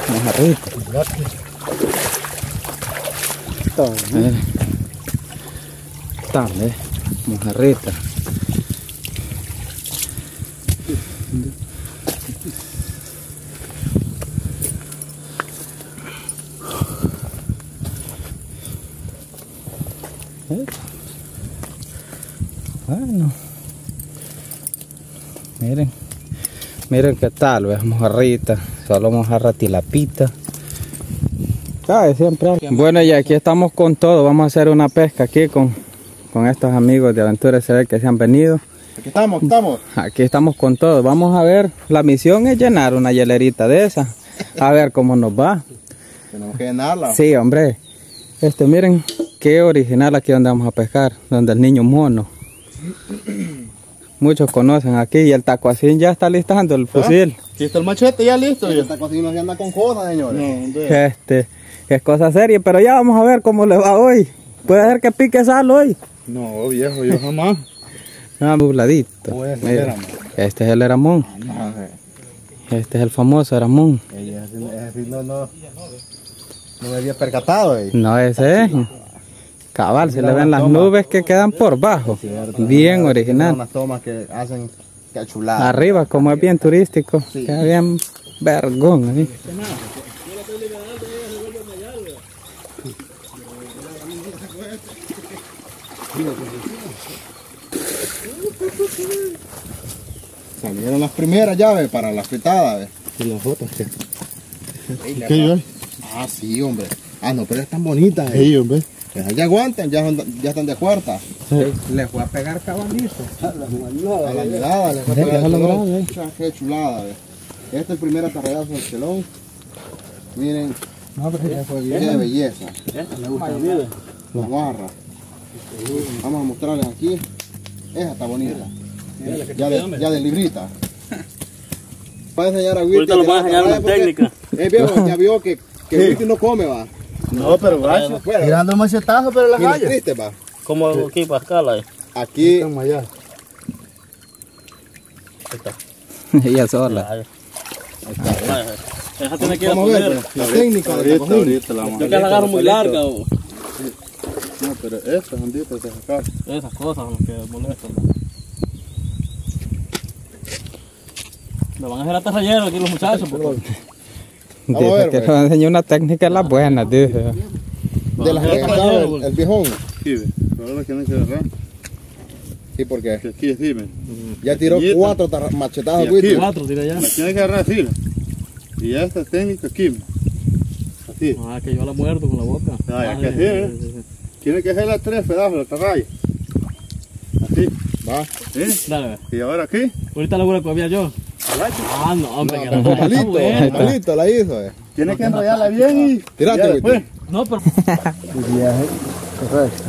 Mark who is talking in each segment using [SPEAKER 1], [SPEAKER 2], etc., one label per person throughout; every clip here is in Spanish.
[SPEAKER 1] Mojarrita. Dale, mojarrita. Bueno, miren qué tal, ves, mojarrita, solo mojarra tilapita. Siempre. Bueno, y aquí estamos con todo, vamos a hacer una pesca aquí con estos amigos de Aventura SB que se han venido. Aquí estamos con todo, vamos a ver, la misión es llenar una hielerita de esa, a ver cómo nos va.
[SPEAKER 2] Tenemos que llenarla.
[SPEAKER 1] Sí, hombre, miren qué original aquí donde vamos a pescar, donde el niño mono. Muchos conocen aquí y el tacuacín ya está listando el fusil.
[SPEAKER 2] Aquí está el machete ya listo. Y el tacuacín no se anda con cosas, señores.
[SPEAKER 1] No, es cosa seria, pero ya vamos a ver cómo le va hoy. Puede ser que pique sal hoy.
[SPEAKER 2] No, viejo, yo jamás.
[SPEAKER 1] Nubladito. Este es el Eramón. Este es el famoso Eramón.
[SPEAKER 2] No me había percatado.
[SPEAKER 1] No, ese es. Cabal, se le ven las nubes que quedan por bajo. Bien original.
[SPEAKER 2] Unas tomas que hacen que chulada.
[SPEAKER 1] Arriba, como es bien turístico, queda bien vergón ahí.
[SPEAKER 2] Salieron las primeras llaves para las fritadas.
[SPEAKER 3] ¿Y las otras qué?
[SPEAKER 2] ¿Qué yo? Ah, sí, hombre. Ah, no, pero están bonitas.
[SPEAKER 3] Sí, hombre.
[SPEAKER 2] Ya aguantan, ya están de cuarta.
[SPEAKER 1] Les voy a pegar cabalito.
[SPEAKER 2] A la mirada, les voy a pegar el qué chulada. Este es el primer atarreazo del chelón. Miren, qué belleza. La barra. Vamos a mostrarles aquí. Esa está bonita. Ya de librita. Para enseñar a Witty.
[SPEAKER 4] Ahorita lo voy a enseñar una técnica.
[SPEAKER 2] Viejo, ya vio que Witty no come, va.
[SPEAKER 3] No, pero gracias. Tirando machetazo, pero la
[SPEAKER 2] calle. Triste, va.
[SPEAKER 4] Como aquí, Pascal.
[SPEAKER 2] Aquí.
[SPEAKER 3] Estamos allá.
[SPEAKER 4] Ahí está.
[SPEAKER 1] Ella sola.
[SPEAKER 4] Ahí está. Esa tiene que ir a
[SPEAKER 2] Vamos a ver,
[SPEAKER 4] poner.
[SPEAKER 2] la técnica de
[SPEAKER 3] Ahorita la vamos
[SPEAKER 4] Yo que la agarro muy larga.
[SPEAKER 3] No, pero estas onditas de acá.
[SPEAKER 4] Esas cosas son las que molestan. Me van a hacer atarrayero aquí los muchachos.
[SPEAKER 1] Dice que les va a enseñar una técnica de las buenas, dice.
[SPEAKER 2] De las que sacaba el viejón.
[SPEAKER 3] Sí, pero ahora tienen que agarrar.
[SPEAKER 2] Sí, porque
[SPEAKER 3] Que aquí sí,
[SPEAKER 2] ya tiró 4 machetazos, Witty.
[SPEAKER 4] 4 tira ya.
[SPEAKER 3] la tienen que agarrar así. Y esta técnica aquí. Así.
[SPEAKER 4] Ah, que yo la muerdo con la boca.
[SPEAKER 3] Ah, que así, Tiene que hacer las 3 pedazos de atarraya. Así.
[SPEAKER 2] Va.
[SPEAKER 3] ¿Sí?
[SPEAKER 4] Dale,
[SPEAKER 3] Y ahora aquí.
[SPEAKER 4] ahorita la voy a copiar yo. Ah, no, hombre, que
[SPEAKER 2] No, malito la hizo.
[SPEAKER 3] Tiene que enrollarla bien y.
[SPEAKER 2] Tirate,
[SPEAKER 3] ya
[SPEAKER 2] Witty.
[SPEAKER 3] después.
[SPEAKER 4] No, pero...
[SPEAKER 1] Correcto.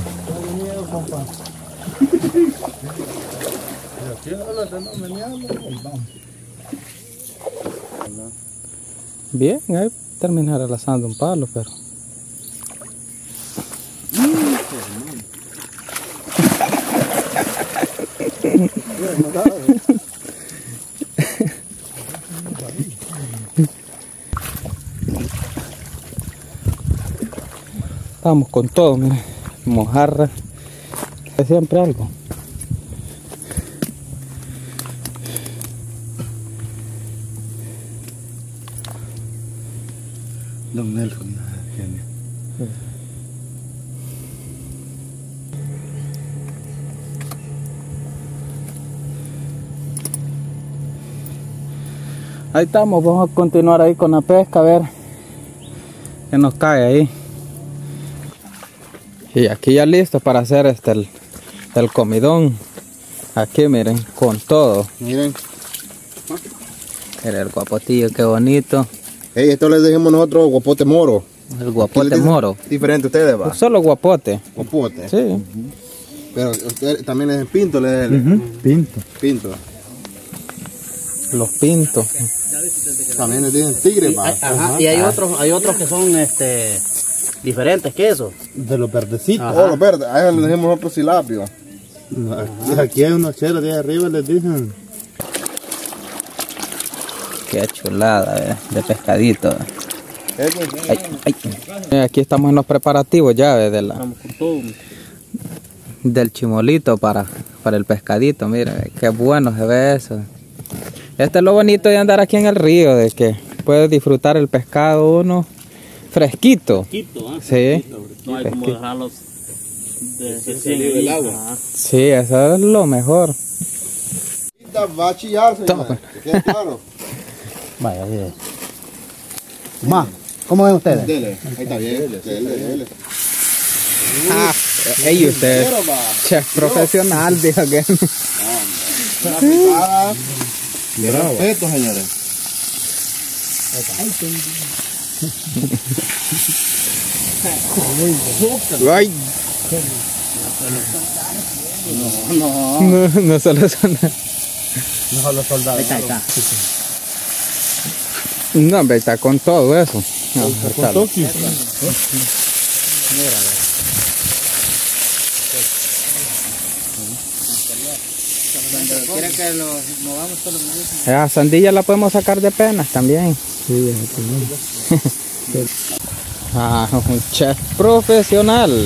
[SPEAKER 1] Bien, ahí terminar alazando un palo, pero... Estamos con todo, miren, mojarra, siempre algo.
[SPEAKER 3] Don Nelson, genio.
[SPEAKER 1] Ahí estamos, vamos a continuar ahí con la pesca, a ver qué nos cae ahí. Y aquí ya listo para hacer el comidón. Aquí miren, con todo.
[SPEAKER 2] Miren.
[SPEAKER 1] Miren el guapotillo, qué bonito.
[SPEAKER 2] Hey, esto les dijimos nosotros guapote moro.
[SPEAKER 1] El guapote moro.
[SPEAKER 2] Diferente ustedes, va.
[SPEAKER 1] Solo guapote.
[SPEAKER 2] Guapote.
[SPEAKER 1] Sí.
[SPEAKER 2] Pero ustedes también les dicen pinto, les
[SPEAKER 3] Pinto.
[SPEAKER 2] pinto.
[SPEAKER 1] Los pintos.
[SPEAKER 2] También les dicen tigre, va.
[SPEAKER 4] Ajá. Y hay otros que son diferentes que eso.
[SPEAKER 3] De los verdecitos.
[SPEAKER 2] Oh, los verdes. A ellos les decimos nosotros silapio.
[SPEAKER 3] Aquí hay unos cheros de ahí arriba, les dicen.
[SPEAKER 1] Qué chulada, de pescadito. Aquí estamos en los preparativos ya del chimolito para el pescadito. Mira, qué bueno se ve eso. Este es lo bonito de andar aquí en el río, de que puedes disfrutar el pescado uno fresquito. Sí.
[SPEAKER 4] No hay como dejarlos del agua.
[SPEAKER 1] Sí, eso es lo mejor.
[SPEAKER 2] Va a chillar, señor. ¿Queda claro?
[SPEAKER 4] Vaya, bien. Más, ¿cómo ven ustedes?
[SPEAKER 2] Dele, ahí está bien. Dele.
[SPEAKER 1] Ey, usted, chef profesional, dijo que.
[SPEAKER 2] Una picada de respeto, señores.
[SPEAKER 1] Ay. No solo son.
[SPEAKER 4] No solo soldados. Ahí está.
[SPEAKER 1] No, hombre, está con todo eso. No, está con todo.
[SPEAKER 4] ¿Quieren que lo movamos solo?
[SPEAKER 1] La sandilla la podemos sacar de penas también. Sí, un chef profesional.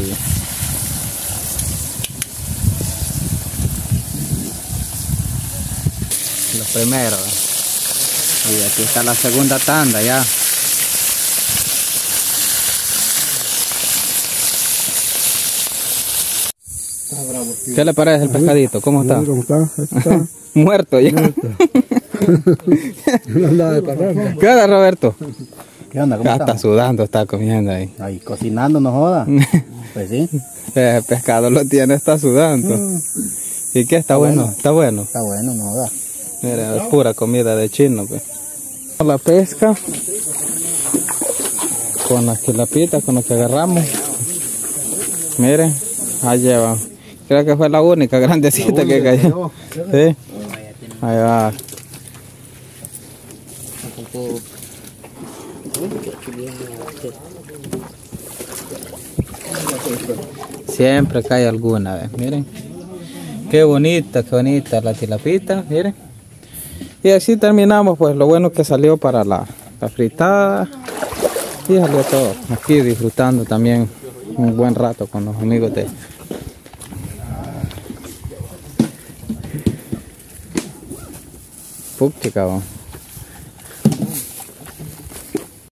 [SPEAKER 1] Los primeros. Y aquí está la segunda tanda ya. ¿Qué le parece el pescadito? ¿Cómo está?
[SPEAKER 3] ¿Cómo está?
[SPEAKER 1] Muerto ya. ¿Qué onda, Roberto?
[SPEAKER 4] ¿Qué onda? ¿Cómo
[SPEAKER 1] está sudando, está comiendo ahí.
[SPEAKER 4] Ahí cocinando, no joda. Pues sí.
[SPEAKER 1] El pescado lo tiene, está sudando. ¿Y qué? ¿Está bueno? Está bueno.
[SPEAKER 4] Está bueno, no joda.
[SPEAKER 1] Mira, es pura comida de chino, pues. La pesca con las quilapitas, con las que agarramos. Miren, ahí lleva. Creo que fue la única grandecita que cayó. Sí. Ahí va. Siempre cae alguna vez, miren. Qué bonita la tilapita, miren. Y así terminamos, pues lo bueno que salió para la fritada. Y salió todo. Aquí disfrutando también un buen rato con los amigos de... Puc, cabrón.